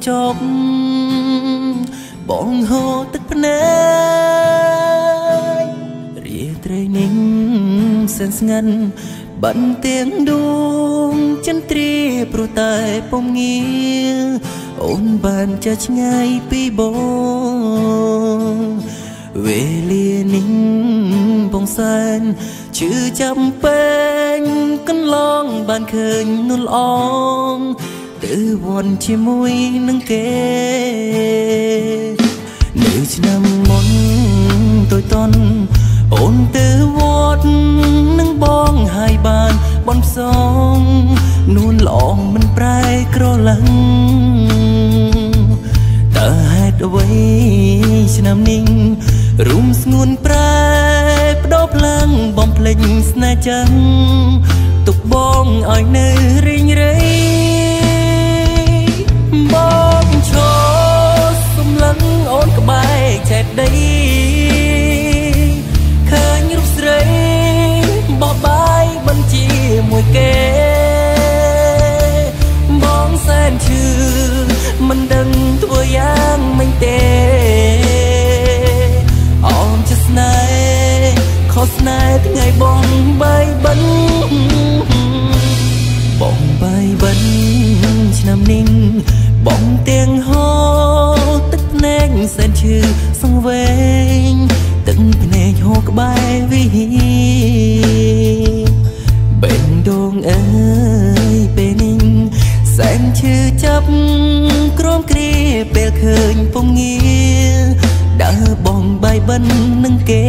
จบបងហូរទឹកភ្នែករាត្រីនេះសែនស្ងាត់បាត់ទៀងដួងចន្ទ្រាព្រោះតែពុំងាអូនបានចាឆ្ងាយពីបងវេលានេះបងសែនឈឺចាំពេញកន្លងបានឃើញនួនល្អងទៅវត្តជាមួយនឹងគេនៅឆ្នាំមុនតូចតន់អូនទៅវត្តនឹងបងហើយបានបន់ផ្សងនួនល្អងមិនប្រែក្រឡឹងតើហេតុអ្វីឆ្នាំនេះរុំស្ងួនប្រែបដោផ្លាំងបំភ្លេចស្នេហ៍ចឹងទុកបងឲ្យនៅរីងរៃបងឈរសំឡឹងអូនក្បែរចេតដីឃើញរូបស្រីបបបាយបញ្ជាមួយគេបងសែនឈឺមិនដឹងធ្វើយ៉ាងម៉េចទេអូនជាស្នេហ៍ខុសស្នេហ៍ថ្ងៃបងបាយបិណ្ឌបងបាយបិណ្ឌឆ្នាំនេះបងទាំងហូរទឹកភ្នែកសែនឈឺសង្វេងទឹកភ្នែកហូរក្បែរវិហីបេះដូងអើយពេលនេះសែនឈឺចាប់ក្រោមគ្រាពេលឃើញពងងារដើរបងបាយបិណ្ឌនឹងគេ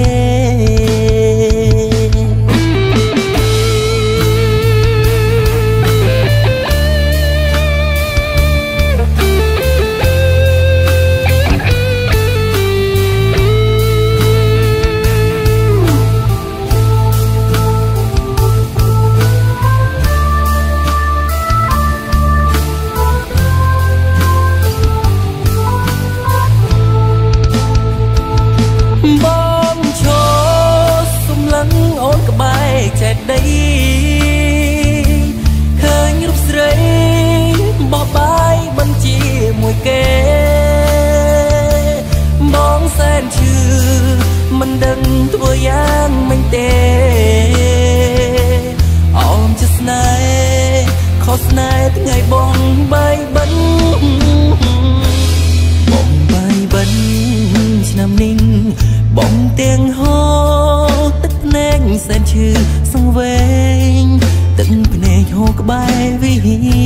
ចេតដីឃើញរូបស្រីបបបាយបញ្ជាមួយគេបងសែនឈឺមិនដឹងធ្វើយ៉ាងម៉េចទេអូនជាស្នេហ៍ខុសស្នេហ៍ថ្ងៃបងបាយបិណ្ឌបងបាយបិណ្ឌឆ្នាំនេះបងទាំងហូរទឹកភ្នែកសែនឈឺសង្វេងទឹកភ្នែកហូរក្បែរវិហី